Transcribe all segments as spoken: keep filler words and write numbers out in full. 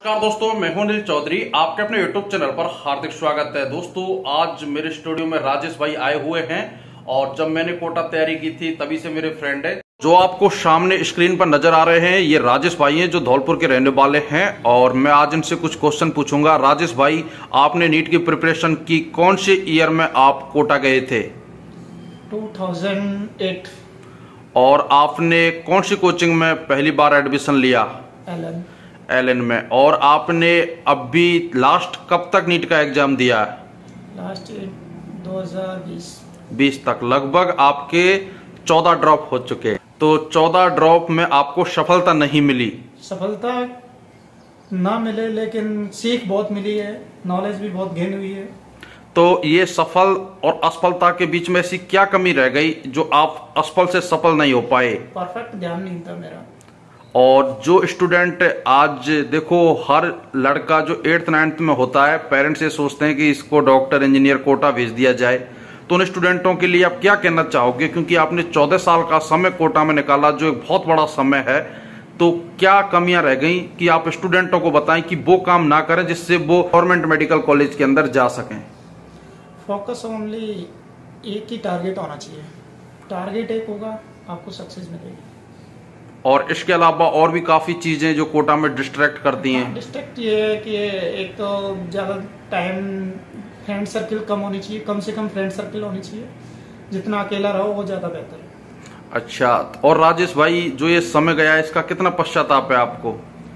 नमस्कार दोस्तों, मैं हूं अनिल चौधरी। आपके अपने यूट्यूब चैनल पर हार्दिक स्वागत है। दोस्तों, आज मेरे स्टूडियो में राजेश भाई आए हुए हैं और जब मैंने कोटा तैयारी की थी तभी से मेरे फ्रेंड है। जो आपको सामने स्क्रीन पर नजर आ रहे हैं ये राजेश भाई हैं, जो धौलपुर के रहने वाले हैं और मैं आज इनसे कुछ क्वेश्चन पूछूंगा। राजेश भाई, आपने नीट की प्रिपरेशन की, कौन से ईयर में आप कोटा गए थे? दो हज़ार आठ। और आपने कौन सी कोचिंग में पहली बार एडमिशन लिया? एलन एलन में। और आपने अभी लास्ट कब तक नीट का एग्जाम दिया? लास्ट दो हज़ार बीस बीस तक। लगभग आपके चौदह ड्रॉप हो चुके। तो चौदह ड्रॉप में आपको सफलता नहीं मिली? सफलता ना मिले लेकिन सीख बहुत मिली है, नॉलेज भी बहुत गेन हुई है। तो ये सफल और असफलता के बीच में ऐसी क्या कमी रह गई जो आप असफल से सफल नहीं हो पाए? परफेक्ट ध्यान नहीं था मेरा। और जो स्टूडेंट आज देखो, हर लड़का जो एट्थ नाइन्थ में होता है, पेरेंट्स ये सोचते हैं कि इसको डॉक्टर इंजीनियर कोटा भेज दिया जाए, तो उन स्टूडेंटों के लिए आप क्या कहना चाहोगे? क्योंकि आपने चौदह साल का समय कोटा में निकाला, जो एक बहुत बड़ा समय है, तो क्या कमियां रह गई कि आप स्टूडेंटों को बताएं कि वो काम ना करें जिससे वो गवर्नमेंट मेडिकल कॉलेज के अंदर जा सकें? फोकस ओनली एक ही टारगेट होना चाहिए। टारगेट एक होगा, आपको सक्सेस मिलेगी। और इसके अलावा और भी काफी चीजें जो कोटा में डिस्ट्रैक्ट करती हैं। डिस्ट्रैक्ट ये है कि एक तो ज्यादा टाइम फ्रेंड सर्किल कम होनी चाहिए, कम से कम फ्रेंड सर्किल होनी चाहिए। जितना अकेला रहो वो ज्यादा बेहतर है। अच्छा, और राजेश भाई, जो ये समय गया इसका कितना पश्चाताप है आपको?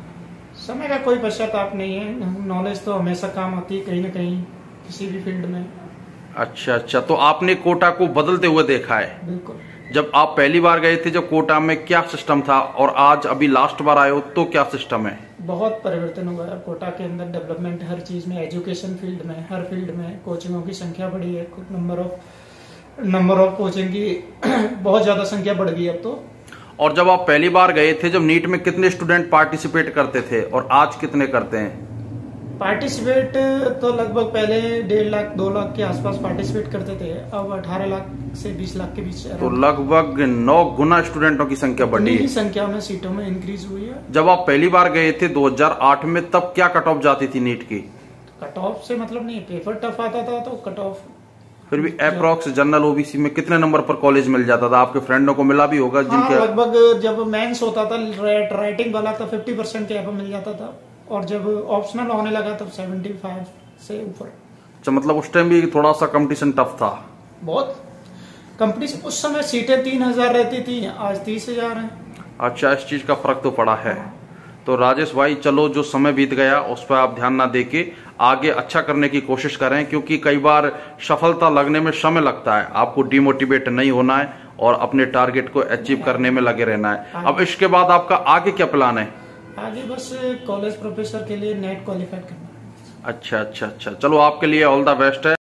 समय का कोई पश्चाताप नहीं है। नॉलेज तो हमेशा काम आती है कहीं ना कहीं, किसी भी फील्ड में। अच्छा अच्छा, तो आपने कोटा को बदलते हुए देखा है? बिल्कुल। जब आप पहली बार गए थे जब कोटा में, क्या सिस्टम था, और आज अभी लास्ट बार आए हो तो क्या सिस्टम है? बहुत परिवर्तन हुआ है कोटा के अंदर। डेवलपमेंट हर चीज में, एजुकेशन फील्ड में, हर फील्ड में कोचिंगों की संख्या बढ़ी है। Number of number of coaching की बहुत ज्यादा संख्या बढ़ गई अब तो। और जब आप पहली बार गए थे, जब नीट में कितने स्टूडेंट पार्टिसिपेट करते थे और आज कितने करते हैं? पार्टिसिपेट तो लगभग पहले डेढ़ लाख दो लाख के आसपास पार्टिसिपेट करते थे, अब अठारह लाख से बीस लाख के बीच। तो लगभग नौ गुना स्टूडेंटों की संख्या बढ़ी है। संख्या में सीटों में इंक्रीज हुई है। जब आप पहली बार गए थे दो हज़ार आठ में, तब क्या कट ऑफ जाती थी नीट की? कट ऑफ से मतलब नहीं, पेपर टफ आता था तो कट ऑफ। फिर भी अप्रोक्स जनरल ओबीसी में कितने नंबर पर कॉलेज मिल जाता था? आपके फ्रेंडों को मिला भी होगा जिनके। हाँ, लगभग जब मेंस होता था राइटिंग वाला तो फिफ्टी परसेंट के मिल जाता था, और जब ऑप्शनल होने लगा तब पचहत्तर से ऊपर। अच्छा, मतलब उस टाइम भी थोड़ा सा कंपटीशन टफ था? बहुत कंपटीशन। उस समय सीटें तीन हजार रहती थी, आज तीस हजार है। अच्छा, इस चीज का फर्क तो पड़ा है। तो राजेश भाई, चलो, जो समय बीत गया उस पर आप ध्यान ना देके आगे अच्छा करने की कोशिश करें, क्योंकि कई बार सफलता लगने में समय लगता है। आपको डिमोटिवेट नहीं होना है और अपने टारगेट को अचीव करने में लगे रहना है। अब इसके बाद आपका आगे क्या प्लान है? आगे बस कॉलेज प्रोफेसर के लिए नेट क्वालिफाइड करना है। अच्छा अच्छा अच्छा, चलो, आपके लिए ऑल द बेस्ट है।